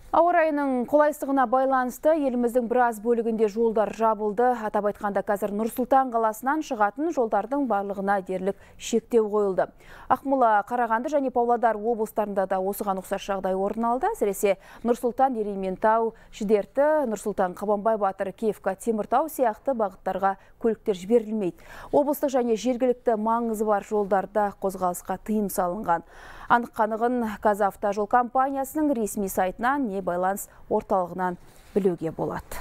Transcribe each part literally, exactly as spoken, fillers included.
Ауа райының қолайсыздығына байланысты еліміздің біраз бөлігінде жолдар жабылды. Атап айтқанда қазір Нұр-Сұлтан қаласынан шығатын жолдардың барлығына дерлік шектеу қойылды. Ақмола, Қарағанды және Павлодар облыстарында да осыған ұқсас жағдай орын алды. Әсіресе Нұр-Сұлтан, Ерейментау, Шідерті, Нұр-Сұлтан, Қабанбай Батыр, Киевка, Теміртау сияқты бағыттарға көліктер жіберілмейді. Облыстық және жергілікті маңызы бар жолдарда қозғалысқа тыйым салынған. Анық-қанығын Қазавтожол компаниясының ресми сайтынан не байланыс орталығынан білуге болады.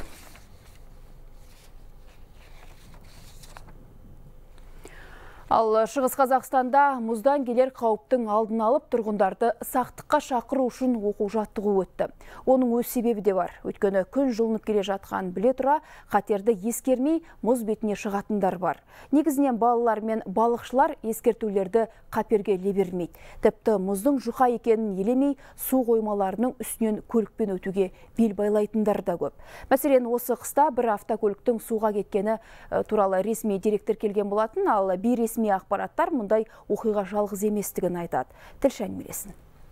Ал Шығыс Қазақстанда мұздан келер қауіптің алдын алып, тұрғындарды сақтыққа шақыру үшін оқу жаттығу өтті. Оның өз себебі де бар. Өйткені күн жылынып келе жатқан біле тұра, қатерді ескермей мұз бетіне шығатындар бар. Негізінен балалар мен балықшылар ескертулерді қаперге іле бермейді. Тіпті мұздың жұқа екенін елемей, су қоймаларының үстінен көлікпен өтуге бел байлайтындар да көп. Мәселен, осы қыста бір автокөліктің суға кеткені туралы ресми деректер келген болатын, ал бейресми Ресми ақпараттар мұндай оқиға жалғыз еместігін айтады. Тілші әңгімелесін.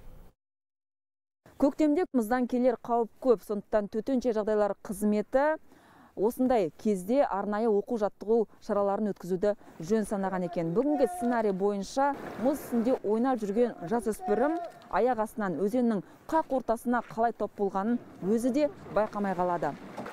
Көктемде мұздан келер қауіп көп, сондықтан төтенше жағдайлар қызметі осындай кезде арнайы оқу жаттығу шараларын өткізуді жөн санаған екен. Бүгінгі сценарий бойынша мұз үстінде ойнап жүрген жасөспірім аяқ астынан өзеннің қақ ортасына қалай топ болғанын өзі де байқамай қалады.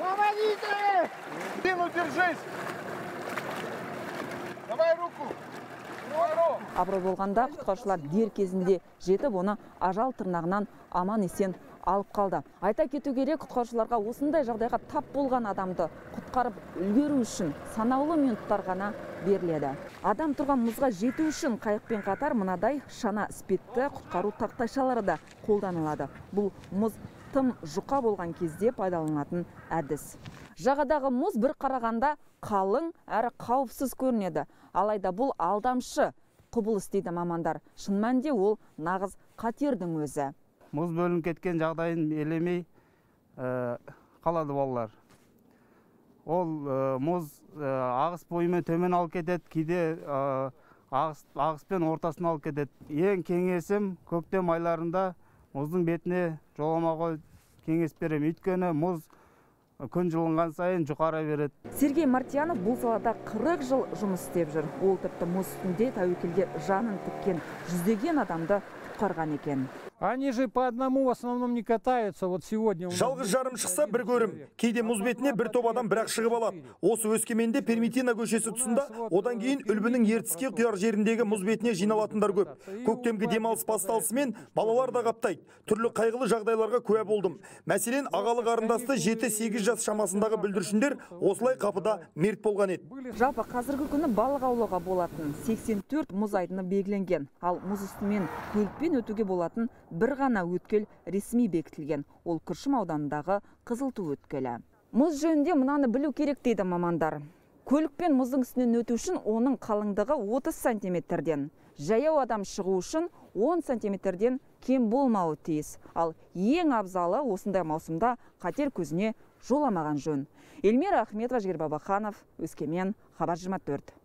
Абырой болғанда құтқарушылар дер кезінде жетіп, оны ажал тырнағынан аман есен алып қалды. Айта кету керек, құтқарушыларға осындай жағдайға тап болған адамды құтқарып үлгеру үшін санаулы минуттар ғана беріледі. Адам тұрған мұзға жету үшін қайықпен қатар мынадай шана іспетті құтқару тақтайшалары да қолданылады. Бұл мұз тым жұқа болған кезде пайдаланатын әдіс. Жағадағы мұз бір қарағанда қалың әрі қауіпсіз көрінеді. Алайда бұл алдамшы құбылыс дейді мамандар. Шын мәнінде ол нағыз қатердің өзі. Мұз бөлініп кеткен жағдайын елемей қалады балалар. Ол мұз ағыс бойымен төмен алып кетеді, кейде ағыспен ортасын алып кетеді. Ең кеңесім көктем айларында мұздың бетіне жоламауға кеңес беремін. Өйткені мұз күн жылынған сайын жұқара береді. Сергей Мартьянов бұл салада қырық жыл жұмыс істеп жүр. Ол тіпті мұз үстінде тәуекелге жанын тіккен жүздеген адамды құтқарған екен. Они же по одному в основном не катаются. Вот сегодня. Жалғыз жарым шықса бір көрім. Кейде мұз бетіне бір топ адам бірақ шығып алады. Осы Өскеменде Перметина көшесі тұсында, одан кейін Үлбінің Ертіске құяр жеріндегі мұз бетіне жиналатындар көп. Көктемгі демалыс басталысымен балалар да қаптайды. Түрлі қайғылы жағдайларға куә болдым. Мәселен, ағалы қарындасты жеті сегіз жас шамасындағы бүлдіршіндер осылай қапыда мерт болған еді. Жалпы қазіргі күні балық аулауға болатын сексен төрт мұз айдыны белгіленген. Ал мұз үстімен көлікпен өтуге болатын бір ғана өткел ресми бекітілген. Ол Күршім ауданындағы Қызылту өткелі. Мұз жөнінде мынаны білу керек дейді мамандар. Көлікпен мұздың үстінен өту үшін оның қалыңдығы отыз сантиметрден, жаяу адам шығу үшін он сантиметрден кем болмауы тиіс. Ал ең абзалы осындай маусымда қатер көзіне жоламаған жөн. Эльмира Ахметова, Жігер Бабаханов, Өскемен, Хабар жиырма төрт.